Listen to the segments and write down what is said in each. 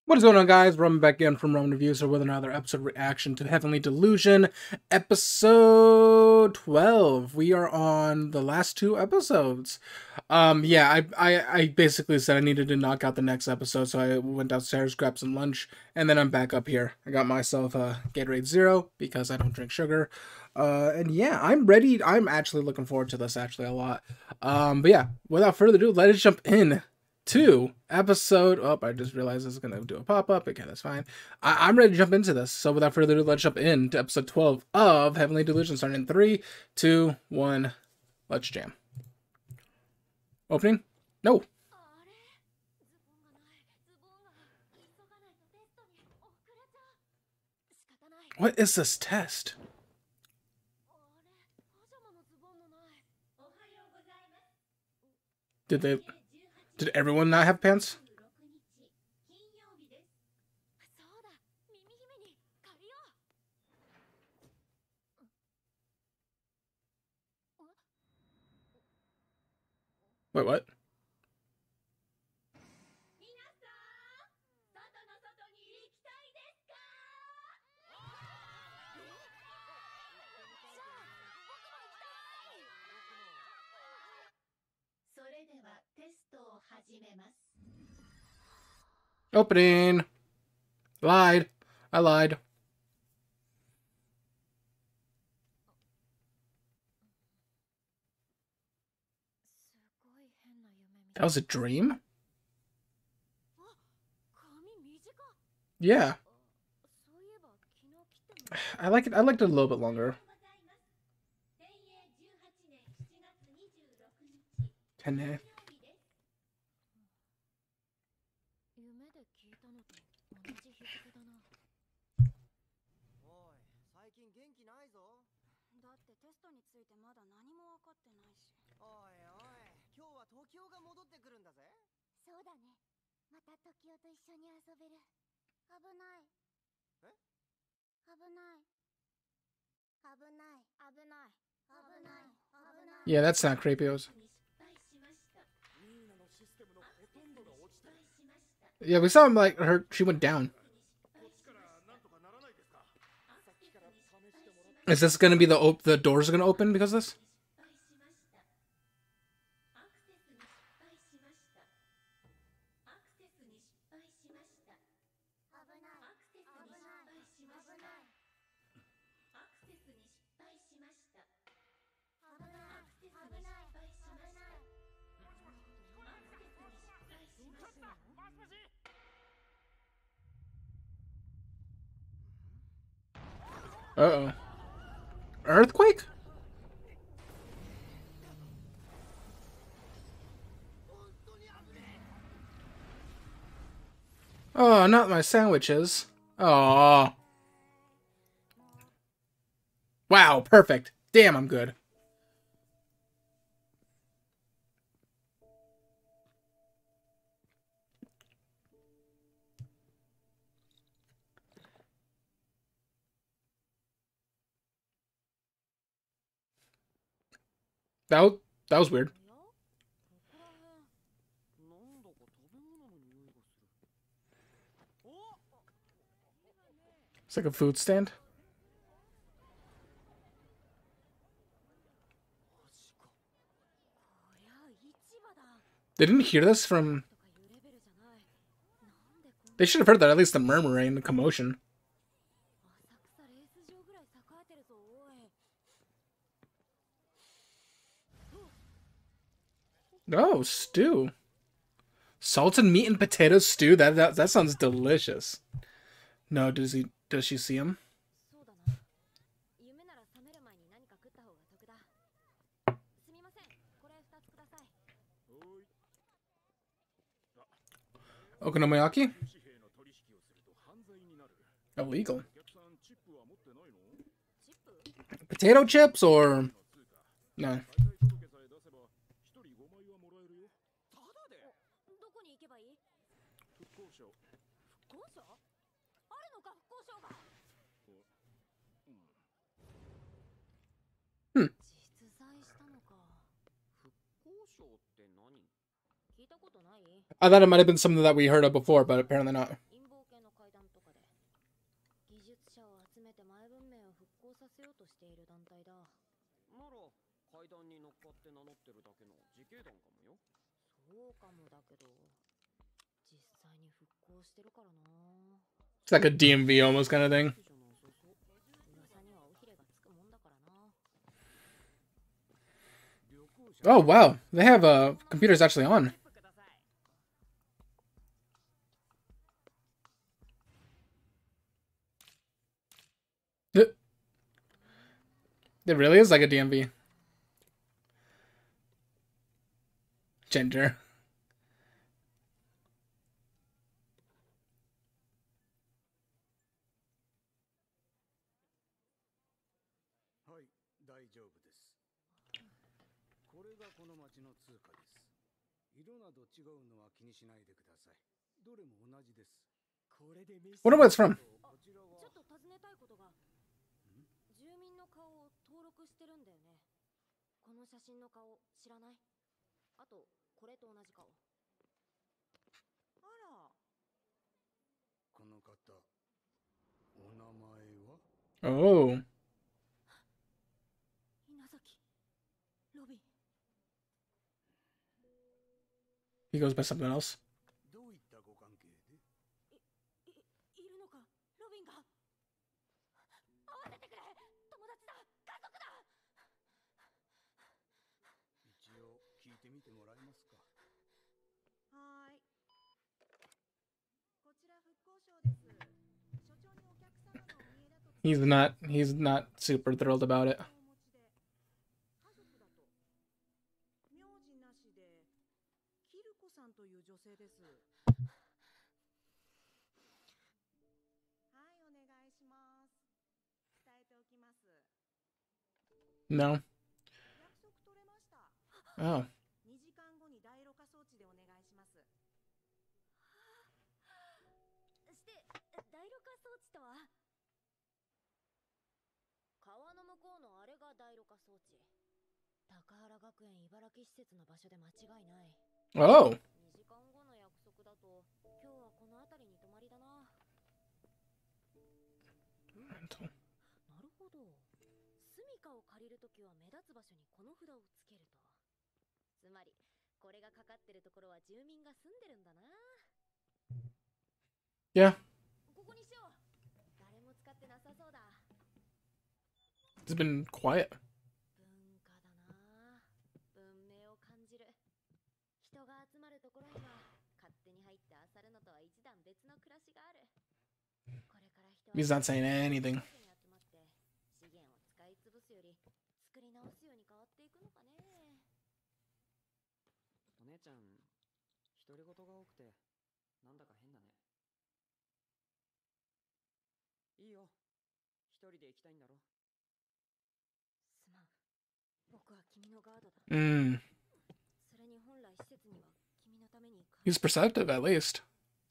What is going on, guys? Ramen back in from Ramen Reviews with another episode reaction to Heavenly Delusion, episode 12. We are on the last two episodes. Yeah, I basically said I needed to knock out the next episode, so I went downstairs, grabbed some lunch, and then I'm back up here. I got myself a Gatorade Zero because I don't drink sugar. And yeah, I'm ready. I'm actually looking forward to this actually a lot. But yeah, without further ado, let us jump in to episode. Oh, I just realized it's gonna do a pop-up. Okay, that's fine. I'm ready to jump into this. So without further ado, let's jump into episode 12 of Heavenly Delusion, starting in 3, 2, 1. Let's jam. Opening? No. What is this test? Did everyone not have pants? Wait, what? Opening. Lied. I lied. That was a dream? Yeah. I like it. I liked it a little bit longer. 10. Yeah, that's not Creepios. Yeah, we saw him like she went down. Is this gonna be the doors are gonna open because of this? Uh-oh. Earthquake? Oh, not my sandwiches. Oh. Wow, perfect. Damn, I'm good. That was weird. It's like a food stand. They didn't hear this from... They should have heard that, at least the murmuring, the commotion. Oh, stew. Salted meat and potato stew? That sounds delicious. No, does she see him? Okonomiyaki? Illegal. Potato chips or... No. I thought it might have been something that we heard of before, but apparently not. It's like a DMV almost kind of thing. Oh wow, they have computers actually on. It really is like a DMV. Gender. Wonder what it's from. Oh. He goes by something else. He's not super thrilled about it. No. Oh. Oh. Yeah. It's been quiet. He's not saying anything. He's perceptive, at least.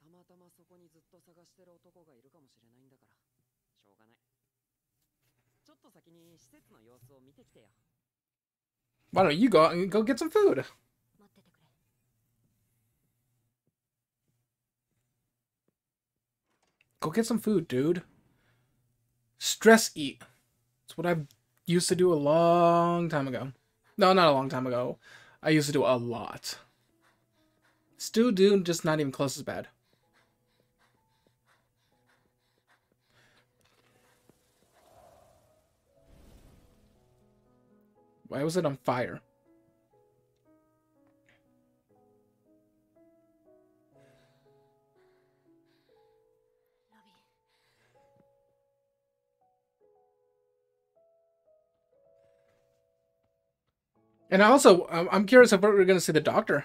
Why don't you go out and go get some food? Go get some food, dude. Stress eat. It's what I used to do a long time ago. No, not a long time ago. I used to do a lot. Still do, just not even close as bad. Why was it on fire? And also, I'm curious if we're going to see the doctor.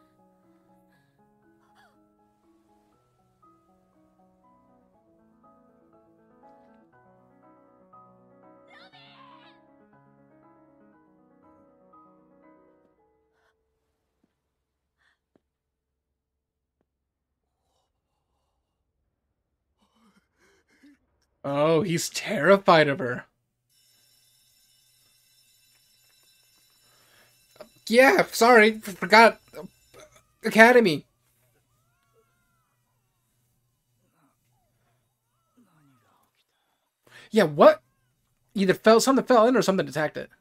Oh, he's terrified of her. Yeah, sorry, forgot. Academy. Yeah, what? Either something fell in or something attacked it.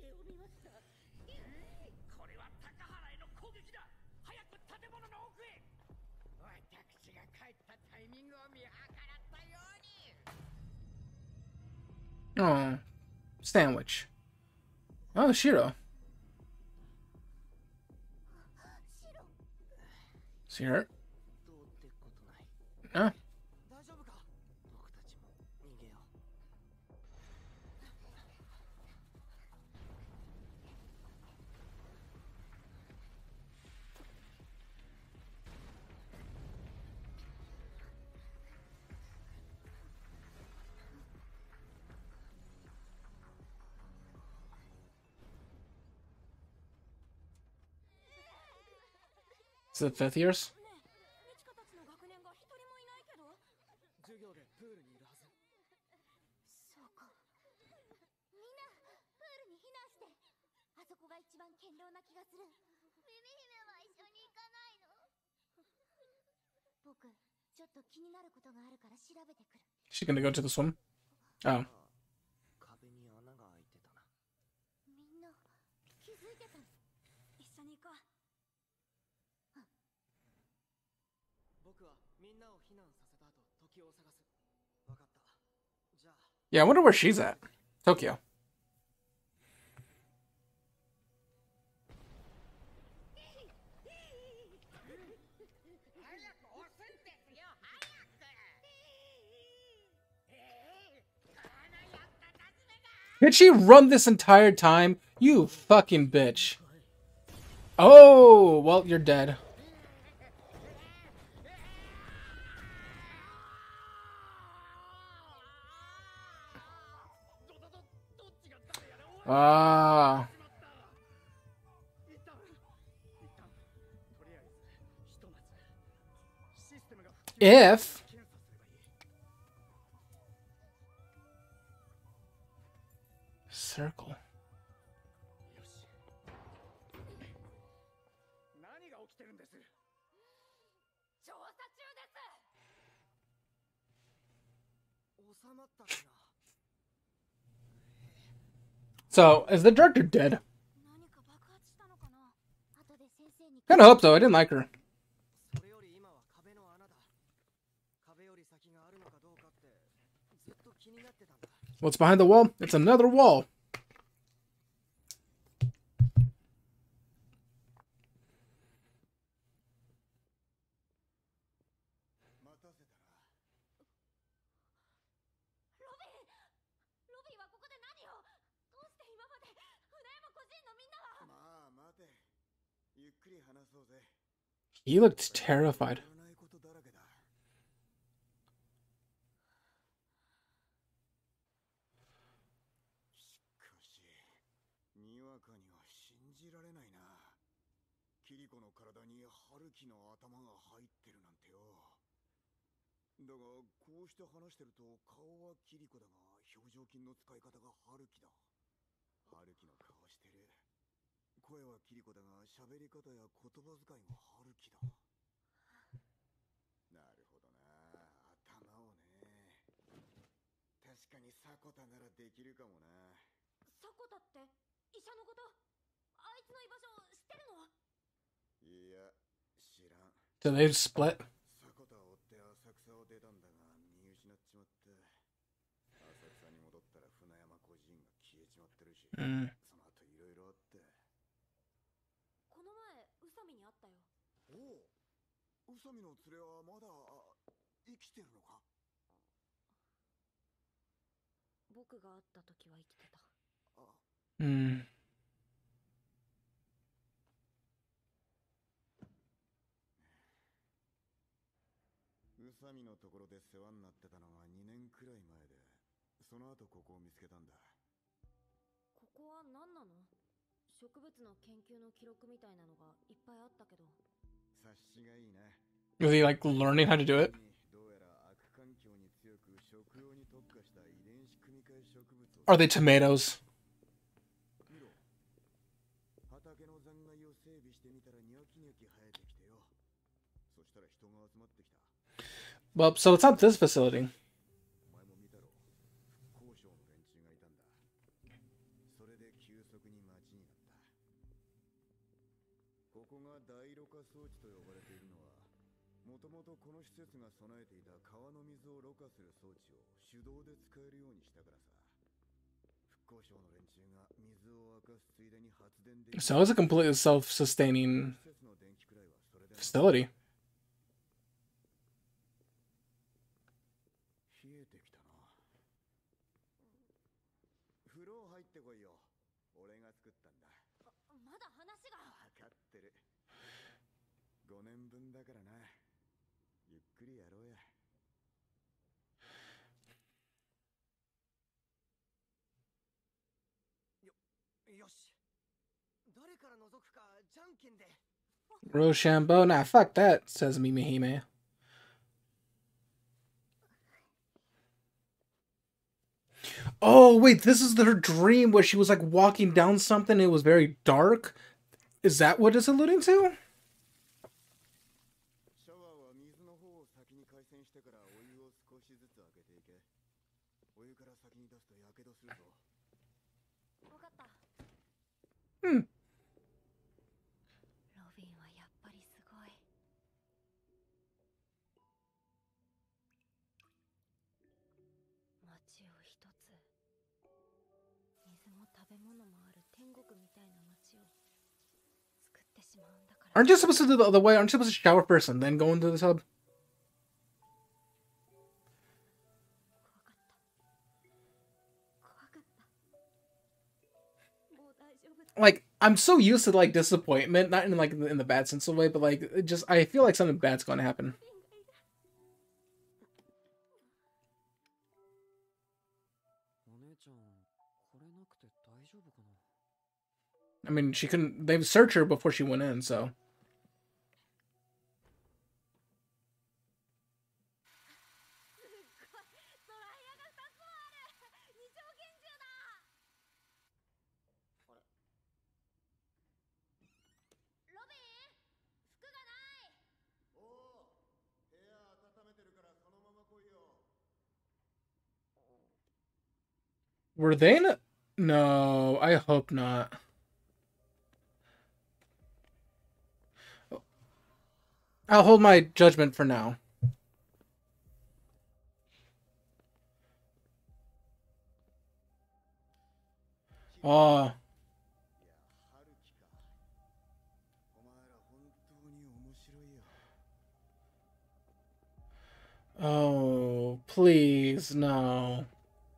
Oh, sandwich. Oh, Shiro. See her? Ah. Is it 5th years? She's gonna go to the swim? Oh. Yeah, I wonder where she's at. Tokyo. Did she run this entire time? You fucking bitch. Oh, well, you're dead. Ah. If circle. So, is the director dead? Kinda hope so. I didn't like her. What's behind the wall? It's another wall. He looked terrified. So they split? Mm. Mm. Was he like learning how to do it? Are they tomatoes? Well, so it's not this facility. So it's a completely self-sustaining facility. Rochambeau, nah, fuck that, says Mimihime. Oh, wait, this is her dream where she was like walking down something. It was very dark. Is that what it's alluding to? Hmm. Aren't you supposed to do the other way? Aren't you supposed to shower first and then go into the tub? Like, I'm so used to like disappointment, not in like in the bad sense of way, but like it just I feel like something bad's gonna happen. I mean, she couldn't. They searched her before she went in, so. Were they in a... No, I hope not. I'll hold my judgment for now. Oh. Oh, please, no.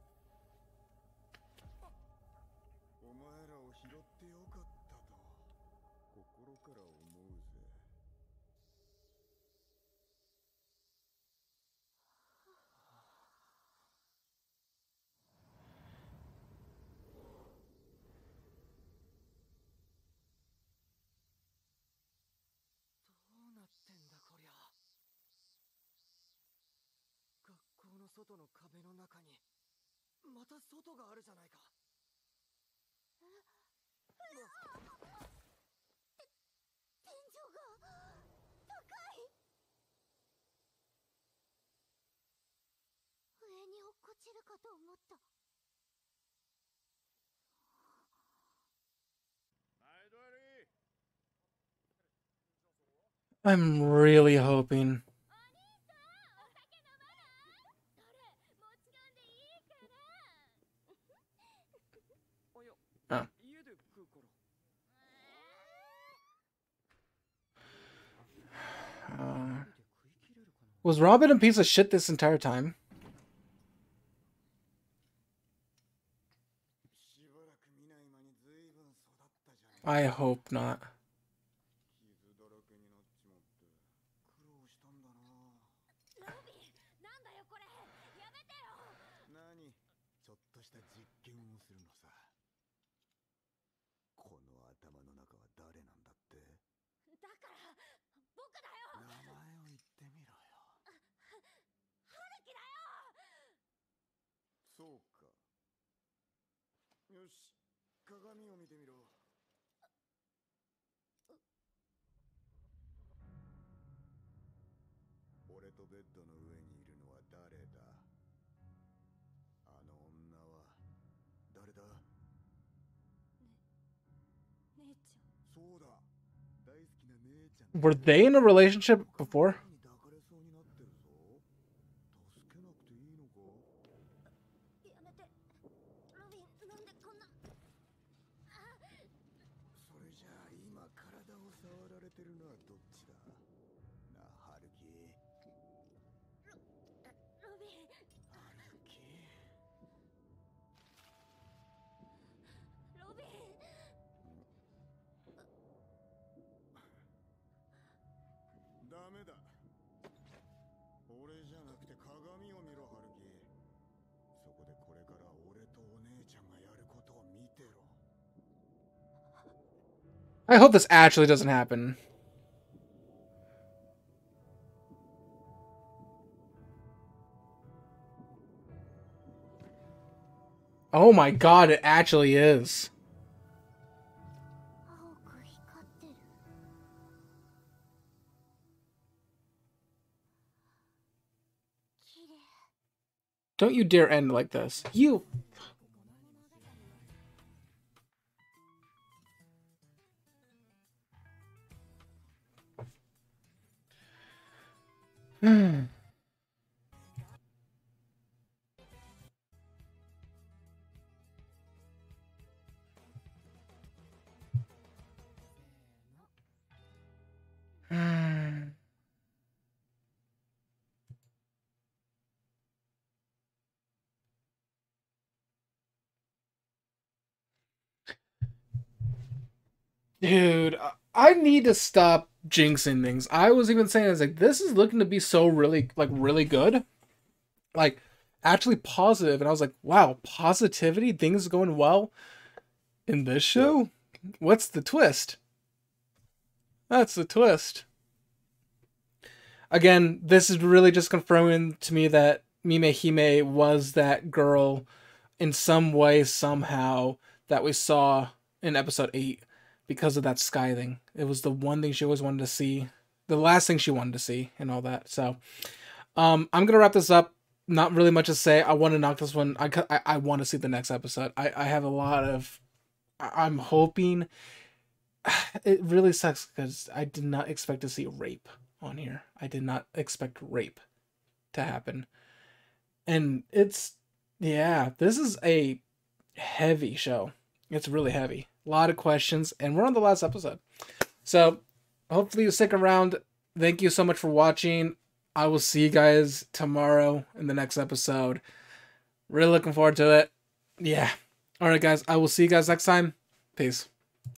I'm really hoping. Oh. Was Robin a piece of shit this entire time? I hope not. Were they in a relationship before? I hope this actually doesn't happen. Oh my god, it actually is. Don't you dare end like this. You... Dude, I need to stop jinxing things. I was even saying, I was like, this is looking to be so really good. Like, actually positive. And I was like, wow, positivity? Things going well in this show? What's the twist? That's the twist. Again, this is really just confirming to me that Mime Hime was that girl in some way, somehow, that we saw in episode 8 because of that sky thing. It was the one thing she always wanted to see. The last thing she wanted to see and all that. So, I'm going to wrap this up. Not really much to say. I want to knock this one. I want to see the next episode. I have a lot of... I'm hoping... It really sucks because I did not expect to see rape on here. I did not expect rape to happen. And it's... Yeah, this is a heavy show. It's really heavy. A lot of questions. And we're on the last episode. So, hopefully you stick around. Thank you so much for watching. I will see you guys tomorrow in the next episode. Really looking forward to it. Yeah. Alright guys, I will see you guys next time. Peace.